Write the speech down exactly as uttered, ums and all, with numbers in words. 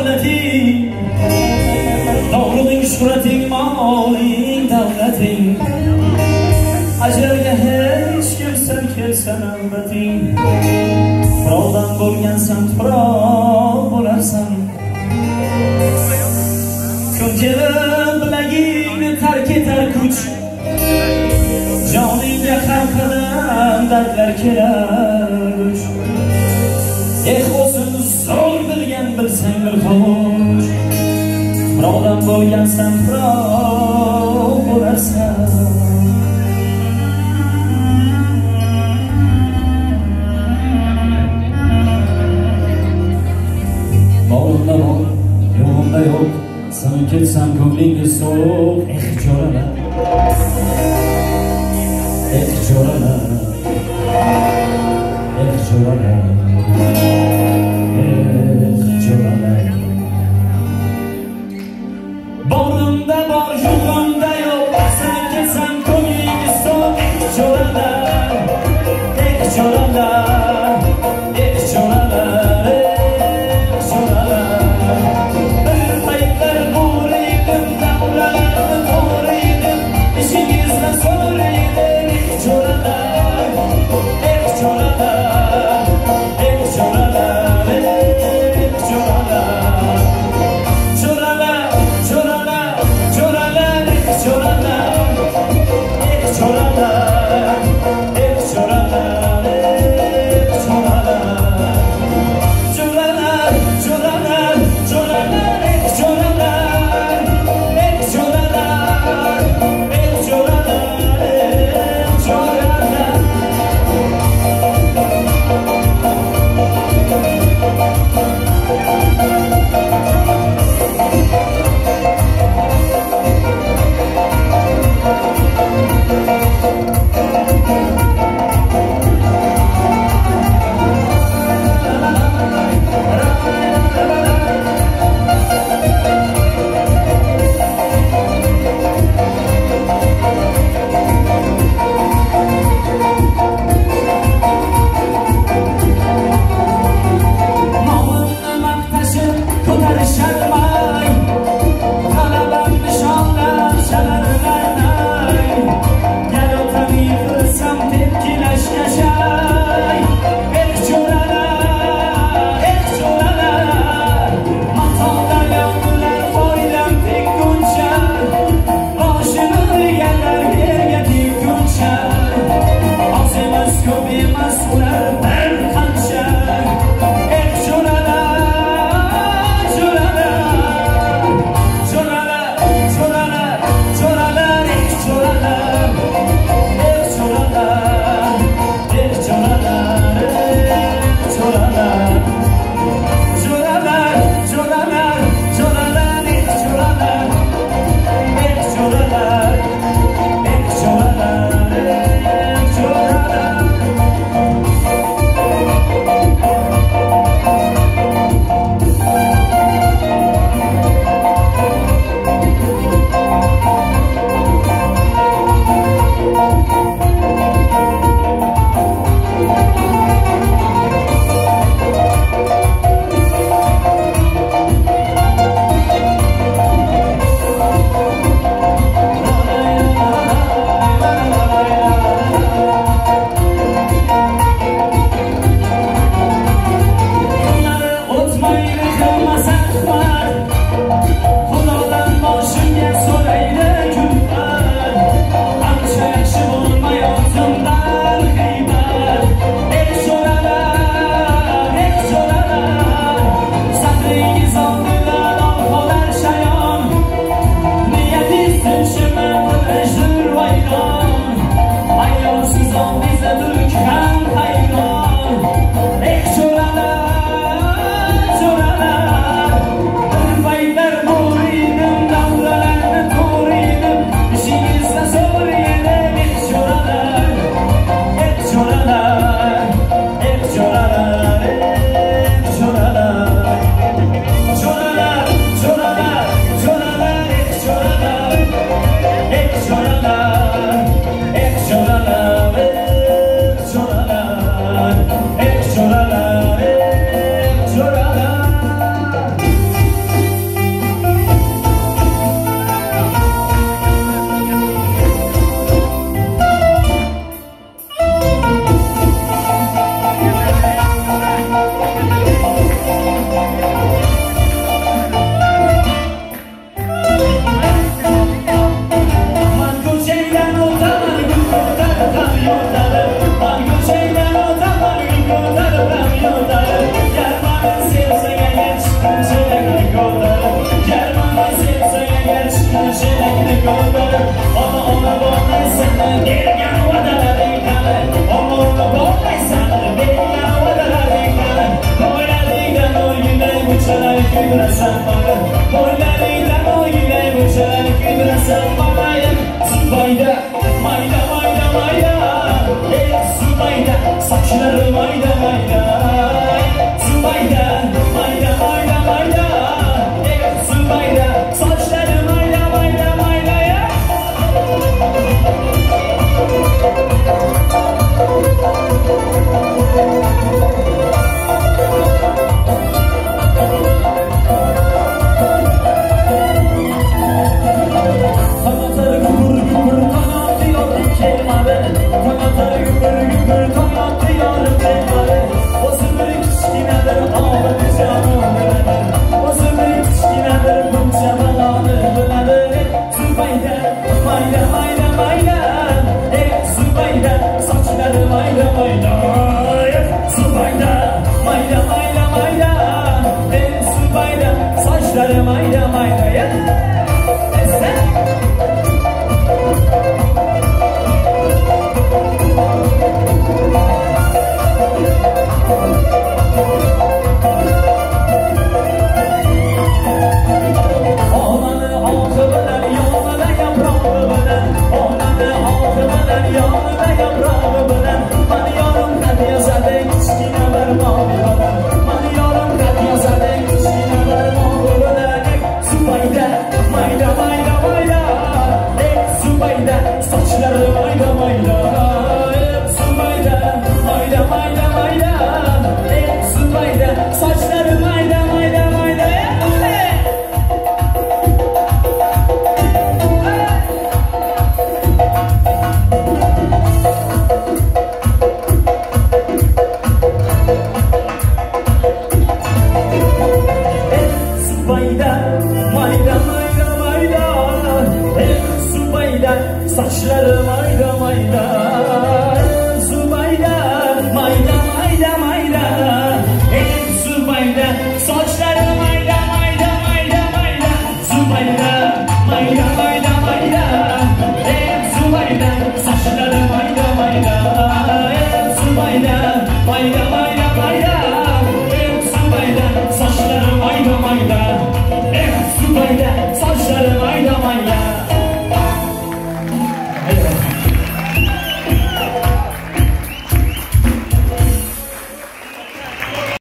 davlating, doğruding surating, moling davlating, ajalga hech kimsan kelsan albating, birovdan bo'lgansan tuproq bo'larsan. Kun kelib bilagingni tark etar kuch, joningga har qadam dardlar kelar. Eh o'zin zo'r bilgan bilsang bir xo'sh, birovdan bo'lgansan biroq bo'larsan. Borimda bor, yo'g'imda yo'q, sinib ketsam ko'nglingiz so'q. Eh jo'ralar, eh jo'ralar, eh jo'ralar, borimda bor, yo'g'imda yo'q, sinib ketsam ko'nglingiz so'q. Eh jo'ralar, eh jo'ralar, eh jo'ralar, eh jo'ralar. Bir paytlar bo'riydim, damlarni to'riydim, ishingizdan so'raydim. Eh jo'ralar, eh jo'ralar, eh jo'ralar, eh jo'ralar. Jo'ralar, jo'ralar, jo'ralar, eh jo'ralar, eh jo'ralar, eh jo'ralar, eh jo'ralar. Jo'ralar, jo'ralar, jo'ralar, eh jo'ralar, eh jo'ralar, eh jo'ralar, eh jo'ralar. Jo'ralar, jo'ralar, bir paytlar bo'ri güldüresen bana. Boylarıyla boyuyla boşalar güldüresen bana. Zubayda mayda mayda mayda, ey Zubayda saçları mayda mayda. Zubayda mayda mayda mayda, ey Zubayda saçları mayda mayda mayda ya. Kanatları güpür güpür kanatlıyorum kelmaları. Kanatları güpür güpür kanatlıyorum kelmaları. O zımbırı kişkinedir ağır canımdır. O zımbırı kişkinedir bunca balanır. Zubayda mayda mayda mayda, ey Zubayda saçları mayda mayda. Zubayda mayda mayda mayda, ey Zubayda saçları mayda mayda.